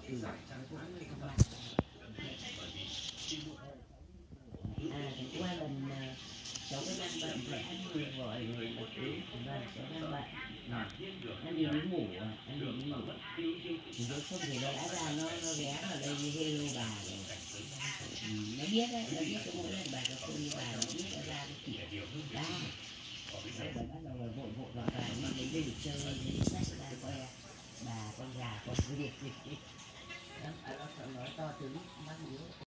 nó cũng không lại. Thì qua lần cháu với đang bận rồi ăn vừa gọi rồi một tí và cháu đang bận anh đi ngủ anh đi ngủ thì nếu không thì nó đã ra nó ghé vào đây như hello bà rồi. Nó biết đấy, nó biết cái mỗi lần bà cho tôi như bà nó biết nó ra cái kiểu ba sau đó bắt đầu vội vội vàng vàng mà lấy đi chơi lấy sách ra coi bà con gà con vịt gì đó, nó nói to tướng mắt yếu.